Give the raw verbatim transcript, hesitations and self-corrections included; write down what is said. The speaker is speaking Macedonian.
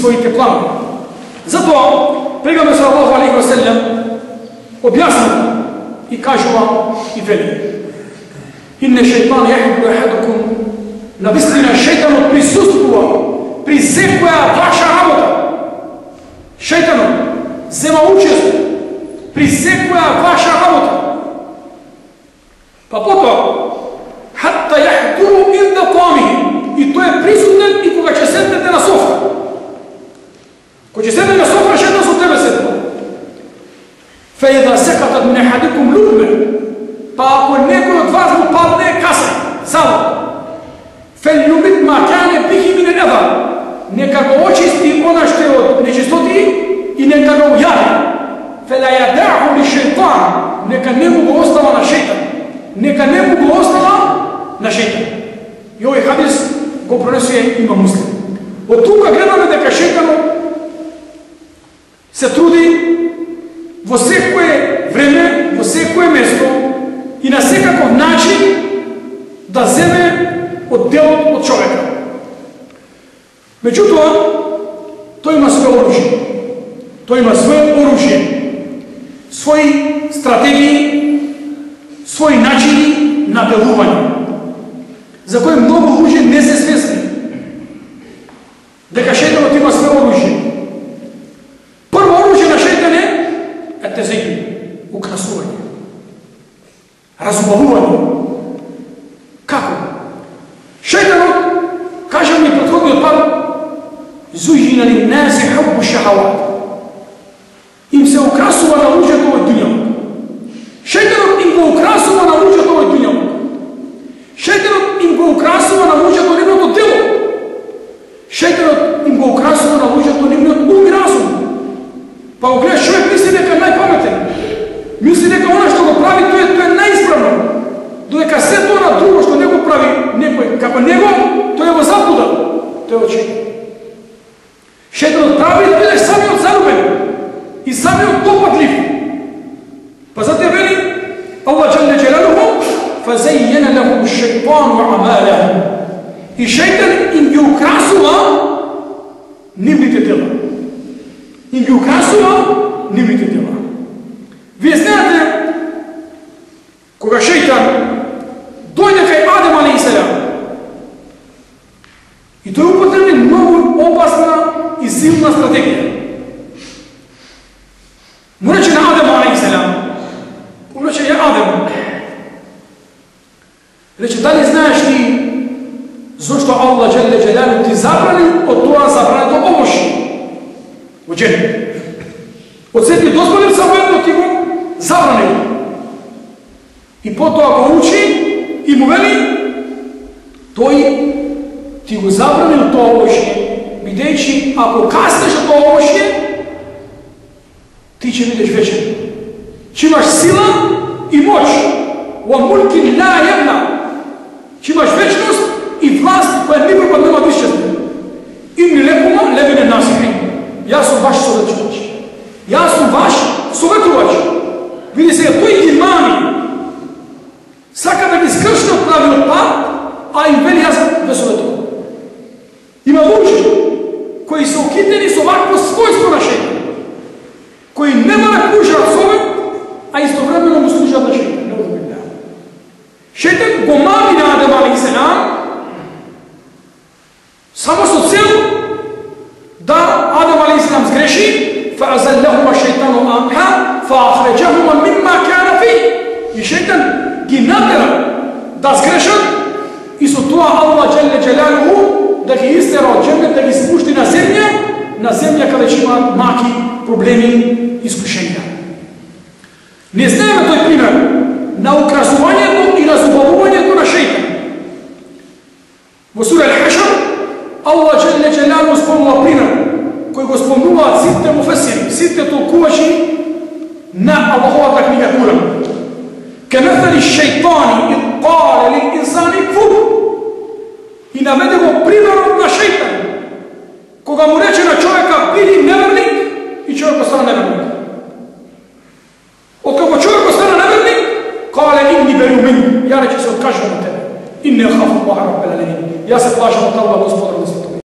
своите планове. Затоа, Пегамбер салаллаху алейхи ва селлем објаснува и кажува и вели: Инне шејтан јахиду ахадукум, навистина шејтанот присуствува при секоја ваша работа. Шејтанот зема учество при секоја ваша работа. Па потоа, хатта јахдуру инда тамихи, и тој е присутен и кога ќе седнете на софра. Кога ќе седнете на софра, шејтан со тебе седна. Феида секатат мин ахадикум лукме, па ако некој од вас му падне каса, сало, фелјумит ма кане бихи мин еда, нека го очисти она што е од нечистоти и нека го ујави. Фела јадаху ли шејтан, нека не му го остава на шејтан. Нека не му го остава на шејтан. И овој хадис го пронесува Имам Муслим. Од тука гледаме дека шејтанот се труди во секое време, во секое место и на секаков начин да земе од делот од човека. Меѓутоа, тој има свое оружје. Тој има свое оружје, своји стратегии, своји начини на делување, за кои многу луѓе не се свесни. Дека шејтанот има свое оружје. Прво оружје на шејтан е етезејн, украсување, разубавување. Како? Шејтанот, кажа ми претходниот пат, зујина линнаси хуббу шахават. Им се украсува на луѓето од дуњавот. Шејтанот им го украсува на луѓето од дуњавот. Шејтанот им го украсува на луѓето нивното дело. Шејтанот им го украсува на луѓето нивниот ум и разум. Па го гледаш, човек мисли дека е најпаметен. Мисли дека она што го прави, тој е, тој е најисправно. Додека се тоа друго што не го прави некој како него, тој е во заблуда. Тој е очи. Шејтанот прави да бидеш самиот залюбен и самиот допатлив. Па затоа вели Аллах џелле џелалуху фазайяна лахум шејтану амалахум. И шејтан им ги украсува нивните дела. Им ги украсува нивните дела. Вие знаете, кога шејтан дојде кај Адем алейхиселам и тој употреби многу опасна и силна стратегија. Му рече на Адем алейхиселам, му рече: ја Адем, рече, дали знаеш ти зошто Аллах џелле џелалу ти забрани од тоа забрането овошје во џеннет? Од сети дозволен само едно ти го забранил. И потоа го учи и му вели: тој ти го забранил тоа овошје, бидејќи ако каснеш од тоа овошје, ти ќе бидеш вечен. Ќе имаш сила и моќ. Во мулки ла јабла. Ќе имаш вечност и власт која никој пат нема да исчезне. Инни лекума лемине насихин. Јас сум ваш советувач. Јас сум ваш советувач. Види сега, тој ги мани. Сака да ги скршне од правилот пат, а им вели: јас ве советувам. Има луѓе кои се окитени со вакво својство на шејтан, кои нема да кужат совет, а истовремено му служат на шејтан. Шејтан го мами на Адем алейхиселам само со цел да Адем алейхиселам сгреши, фаазаллахума шејтану анха фаахраџахума мимма кана фи. И шејтан ги натера да сгрешат и со тоа Аллах џелле џелалуху да ги истера од џеннет, да ги спушти на земја, на земја каде ќе имаат маки, проблеми, искушенја. Не знаеме тој пример на украсувањето и разубавувањето на шејтан. Во сура Ал-Хашр Аллах џелле џелалуху спомнува пример кој го спомнуваат сите муфесири, сите толкувачи на Аллаховата книга Куран. Камаthali шејтани ид қала лил инсани кфур. И наведе го примерот на шејтан, кога му рече на човека: биди неверник, и човекот стана неверник. Откако човекот стана неверник, кале: инни бериу мин, ја рече се откажувам од тебе. Инни ахафу Аллаха раббел алемин. Јас се плашам од Аллах, Господар на светот.